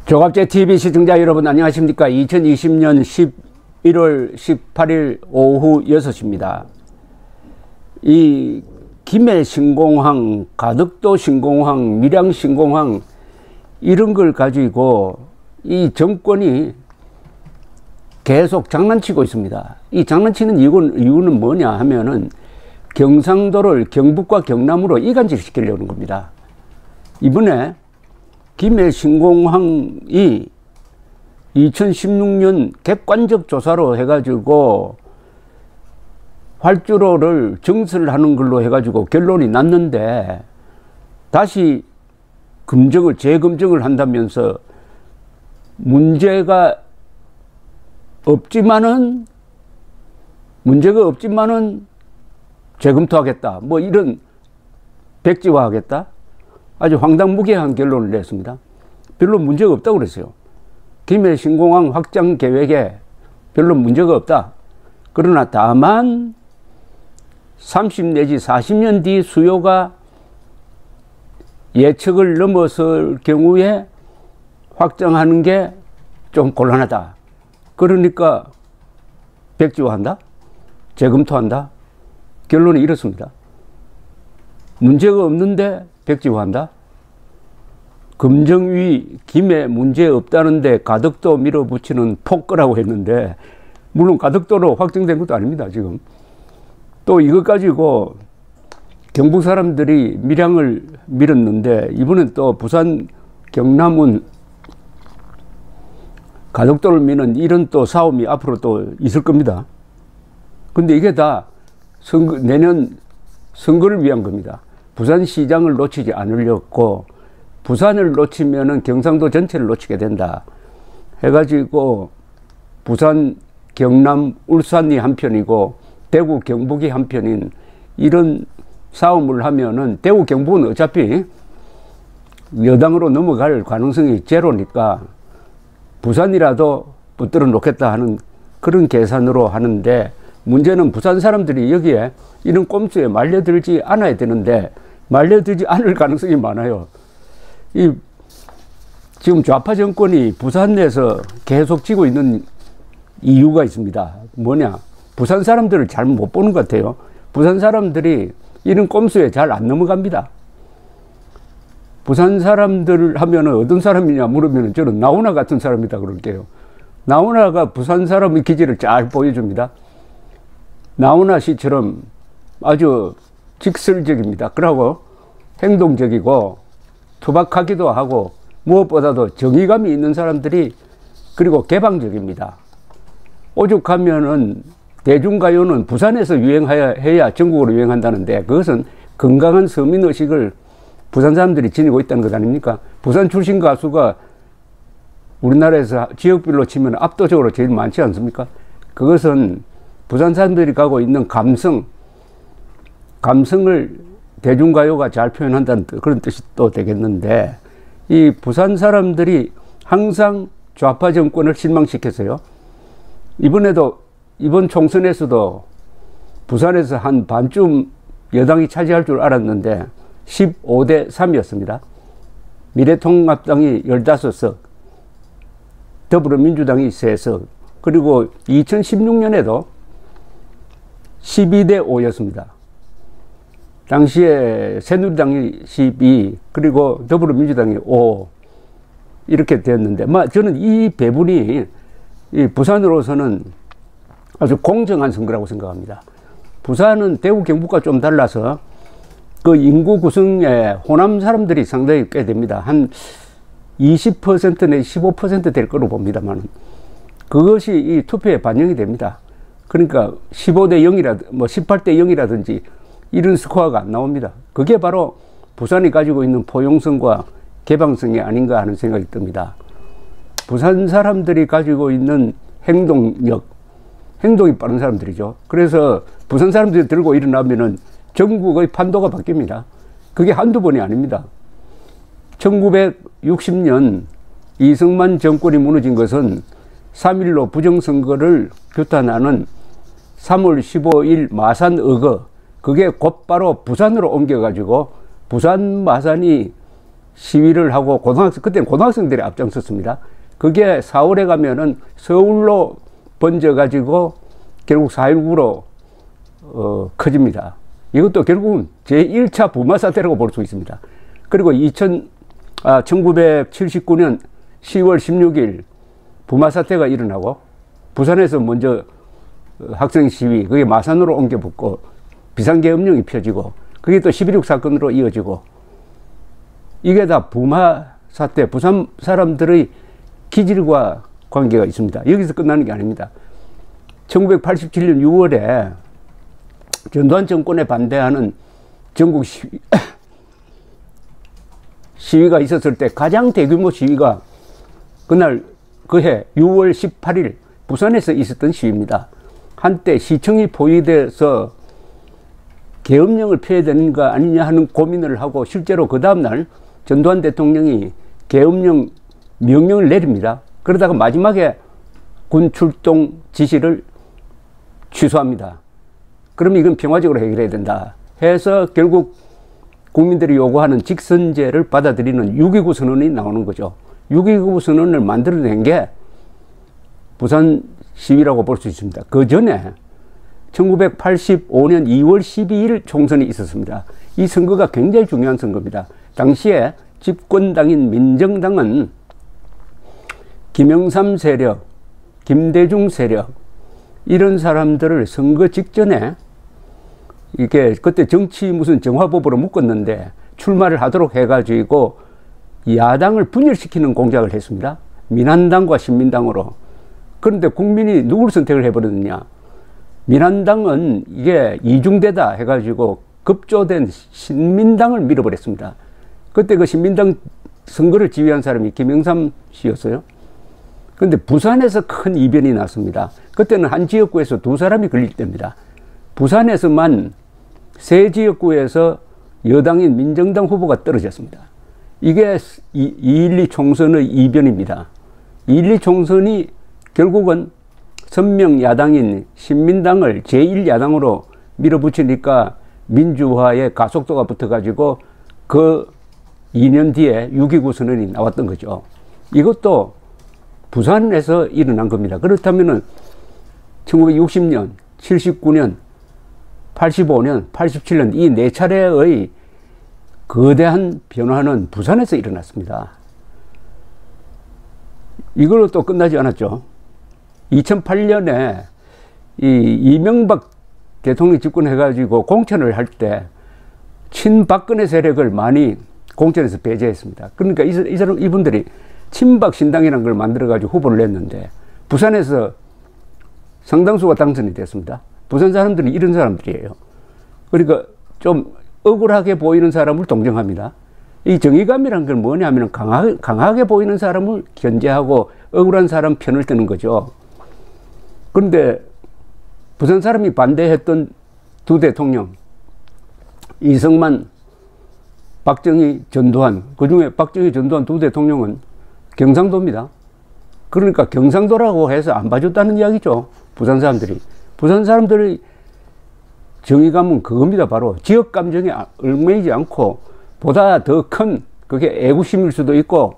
조갑제TV 시청자 여러분 안녕하십니까. 2020년 11월 18일 오후 6시입니다. 이 김해 신공항, 가덕도 신공항, 밀양 신공항 이런 걸 가지고 이 정권이 계속 장난치고 있습니다. 이 장난치는 이유는 뭐냐 하면은 경상도를 경북과 경남으로 이간질 시키려는 겁니다. 이번에 김해 신공항이 2016년 객관적 조사로 해가지고 활주로를 정설하는 걸로 해가지고 결론이 났는데 다시 재검증을 한다면서 문제가 없지만은 재검토하겠다. 뭐 이런 백지화하겠다. 아주 황당무계한 결론을 냈습니다. 별로 문제가 없다고 그랬어요. 김해 신공항 확장 계획에 별로 문제가 없다. 그러나 다만 30 내지 40년 뒤 수요가 예측을 넘어설 경우에 확장하는 게 좀 곤란하다. 그러니까 백지화한다? 재검토한다? 결론이 이렇습니다. 문제가 없는데 백지화한다? 금정위 김해 문제 없다는데 가덕도 밀어붙이는 폭거라고 했는데 물론 가덕도로 확정된 것도 아닙니다. 지금 또 이것 가지고 경북 사람들이 밀양을 밀었는데 이번엔 또 부산 경남은 가덕도를 미는 이런 또 싸움이 앞으로 또 있을 겁니다. 근데 이게 다 내년 선거를 위한 겁니다. 부산시장을 놓치지 않으려고 부산을 놓치면은 경상도 전체를 놓치게 된다 해가지고 부산, 경남, 울산이 한편이고 대구, 경북이 한편인 이런 싸움을 하면은 대구, 경북은 어차피 여당으로 넘어갈 가능성이 제로니까 부산이라도 붙들어 놓겠다 하는 그런 계산으로 하는데 문제는 부산 사람들이 여기에 이런 꼼수에 말려들지 않아야 되는데 말려들지 않을 가능성이 많아요. 지금 좌파 정권이 부산 내에서 계속 쥐고 있는 이유가 있습니다. 뭐냐? 부산 사람들을 잘 못 보는 것 같아요. 부산 사람들이 이런 꼼수에 잘 안 넘어갑니다. 부산 사람들 하면은 어떤 사람이냐 물으면은 저는 나훈아 같은 사람이다 그럴게요. 나훈아가 부산 사람의 기질을 잘 보여줍니다. 나훈아 씨처럼 아주 직설적입니다. 그러고 행동적이고 투박하기도 하고 무엇보다도 정의감이 있는 사람들이 그리고 개방적입니다. 오죽하면은 대중가요는 부산에서 유행해야 전국으로 유행한다는데 그것은 건강한 서민의식을 부산 사람들이 지니고 있다는 것 아닙니까? 부산 출신 가수가 우리나라에서 지역별로 치면 압도적으로 제일 많지 않습니까? 그것은 부산 사람들이 가고 있는 감성을 대중가요가 잘 표현한다는 그런 뜻이 또 되겠는데 이 부산 사람들이 항상 좌파 정권을 실망시켰어요. 이번 총선에서도 부산에서 한 반쯤 여당이 차지할 줄 알았는데 15대 3이었습니다. 미래통합당이 15석, 더불어민주당이 3석, 그리고 2016년에도 12대 5였습니다. 당시에 새누리당이 12, 그리고 더불어민주당이 5 이렇게 되었는데 저는 이 배분이 이 부산으로서는 아주 공정한 선거라고 생각합니다. 부산은 대구 경북과 좀 달라서 그 인구 구성에 호남 사람들이 상당히 꽤 됩니다. 한 20% 내지 15% 될 거로 봅니다만 그것이 이 투표에 반영이 됩니다. 그러니까 15대 0이라든지 18대 0이라든지 이런 스코어가 안 나옵니다. 그게 바로 부산이 가지고 있는 포용성과 개방성이 아닌가 하는 생각이 듭니다. 부산 사람들이 가지고 있는 행동이 빠른 사람들이죠. 그래서 부산 사람들이 들고 일어나면은 전국의 판도가 바뀝니다. 그게 한두 번이 아닙니다. 1960년 이승만 정권이 무너진 것은 3.15 부정선거를 규탄하는 3월 15일 마산의거 그게 곧바로 부산으로 옮겨가지고 부산 마산이 시위를 하고 그때는 고등학생들이 앞장섰습니다. 그게 4월에 가면은 서울로 번져가지고 결국 4.19로 커집니다. 이것도 결국은 제1차 부마 사태라고 볼 수 있습니다. 그리고 1979년 10월 16일 부마 사태가 일어나고 부산에서 먼저 학생 시위, 그게 마산으로 옮겨 붙고 비상계엄령이 펴지고 그게 또 11.6 사건으로 이어지고 이게 다 부마 사태, 부산 사람들의 기질과 관계가 있습니다. 여기서 끝나는 게 아닙니다. 1987년 6월에 전두환 정권에 반대하는 전국 시위가 있었을 때 가장 대규모 시위가 그날 그해 6월 18일 부산에서 있었던 시위입니다. 한때 시청이 포위돼서 계엄령을 펴야 되는 거 아니냐 하는 고민을 하고 실제로 그 다음날 전두환 대통령이 계엄령 명령을 내립니다. 그러다가 마지막에 군 출동 지시를 취소합니다. 그러면 이건 평화적으로 해결해야 된다 해서 결국 국민들이 요구하는 직선제를 받아들이는 6.29 선언이 나오는 거죠. 6.29 선언을 만들어낸 게 부산 시위라고 볼 수 있습니다. 그 전에 1985년 2월 12일 총선이 있었습니다. 이 선거가 굉장히 중요한 선거입니다. 당시에 집권당인 민정당은 김영삼 세력, 김대중 세력 이런 사람들을 선거 직전에 이게 그때 정치 무슨 정화법으로 묶었는데 출마를 하도록 해가지고 야당을 분열시키는 공작을 했습니다. 민한당과 신민당으로. 그런데 국민이 누구를 선택을 해버렸느냐. 민한당은 이게 이중대다 해가지고 급조된 신민당을 밀어버렸습니다. 그때 그 신민당 선거를 지휘한 사람이 김영삼 씨였어요. 그런데 부산에서 큰 이변이 났습니다. 그때는 한 지역구에서 두 사람이 걸릴 때입니다. 부산에서만 세 지역구에서 여당인 민정당 후보가 떨어졌습니다. 이게 2.12 총선의 이변입니다. 2.12 총선이 결국은 선명 야당인 신민당을 제1야당으로 밀어붙이니까 민주화의 가속도가 붙어가지고 그 2년 뒤에 6.29 선언이 나왔던 거죠. 이것도 부산에서 일어난 겁니다. 그렇다면은 1960년, 79년, 85년, 87년 이 네 차례의 거대한 변화는 부산에서 일어났습니다. 이걸로 또 끝나지 않았죠. 2008년에 이명박 대통령 집권해가지고 공천을 할 때 친박근혜 세력을 많이 공천에서 배제했습니다. 그러니까 이분들이 친박 신당이라는 걸 만들어가지고 후보를 냈는데 부산에서 상당수가 당선이 됐습니다. 부산 사람들이 이런 사람들이에요. 그러니까 좀 억울하게 보이는 사람을 동정합니다. 이 정의감이란 건 뭐냐면 강하게 보이는 사람을 견제하고 억울한 사람 편을 드는 거죠. 그런데 부산 사람이 반대했던 두 대통령 이승만, 박정희, 전두환, 그중에 박정희, 전두환 두 대통령은 경상도입니다. 그러니까 경상도라고 해서 안 봐줬다는 이야기죠. 부산 사람들이. 부산 사람들의 정의감은 그겁니다. 바로 지역 감정에 얽매이지 않고 보다 더 큰 그게 애국심일 수도 있고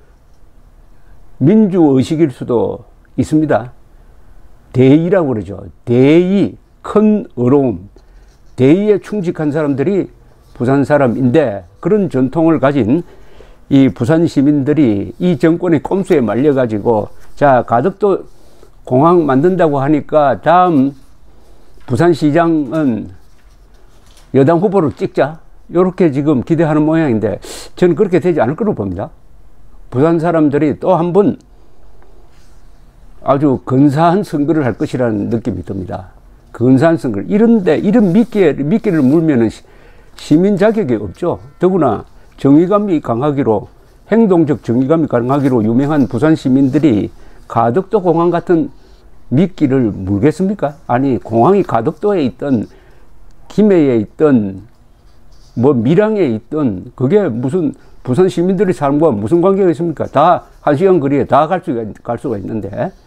민주의식일 수도 있습니다. 대의라고 그러죠. 대의, 큰 어려움, 대의에 충직한 사람들이 부산 사람인데 그런 전통을 가진 이 부산 시민들이 이 정권의 꼼수에 말려가지고 자 가덕도 공항 만든다고 하니까 다음 부산시장은 여당 후보를 찍자 이렇게 지금 기대하는 모양인데 저는 그렇게 되지 않을 거로 봅니다. 부산 사람들이 또 한 번 아주 근사한 선거를 할 것이라는 느낌이 듭니다. 근사한 선거. 이런 미끼를 물면은 시민 자격이 없죠. 더구나 정의감이 강하기로, 행동적 정의감이 강하기로 유명한 부산 시민들이 가덕도 공항 같은 미끼를 물겠습니까? 아니, 공항이 가덕도에 있던, 김해에 있던, 뭐 밀양에 있던, 그게 무슨 부산 시민들의 삶과 무슨 관계가 있습니까? 다 1시간 거리에 다 갈 수가 있는데.